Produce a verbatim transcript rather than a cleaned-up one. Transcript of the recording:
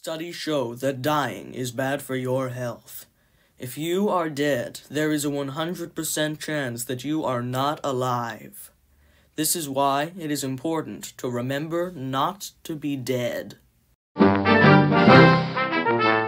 Studies show that dying is bad for your health. If you are dead, there is a one hundred percent chance that you are not alive. This is why it is important to remember not to be dead.